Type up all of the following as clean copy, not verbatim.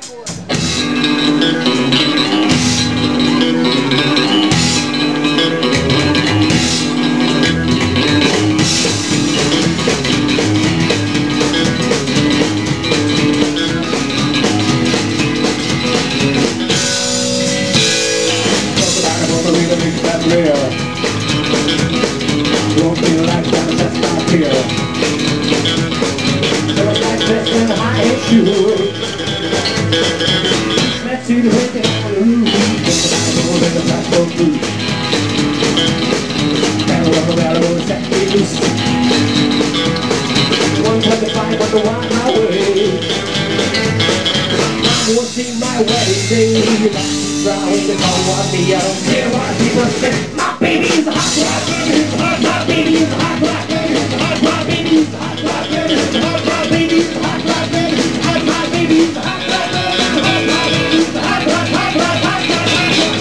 Don't feel like that's not here. Feel like this in high shoes. Let's see the wicked on the roof. In the platform food. Gotta walk around on the set me loose. 125 on the wide highway. I'm watching my wedding day. Round the call on me, I don't care what people say. My baby's a hot rock, baby's hot, my baby's a hot rock, baby's hot, my baby's a hot rock, baby's hot, my baby's a hot rock, baby's hot, my baby's a hot rock, baby's hot, my baby's a hot rock, hot rock, hot rock, hot rock.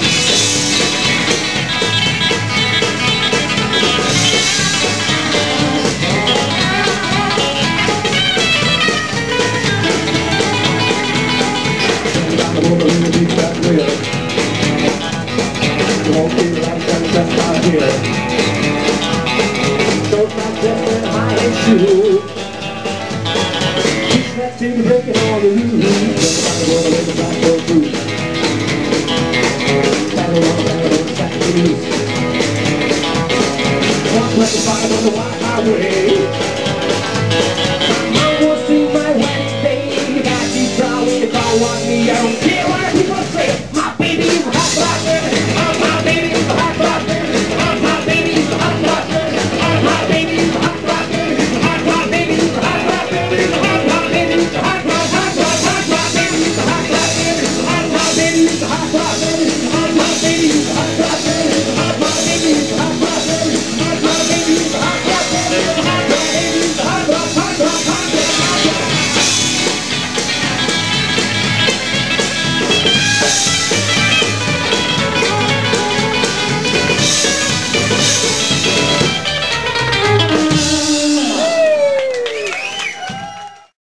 Won't be like that just out here. Don't like that in high shoes. Keep that thing breaking on the roof. Just about to roll in the back door roof. Battle on the back of the loose. 125 on the wide highway.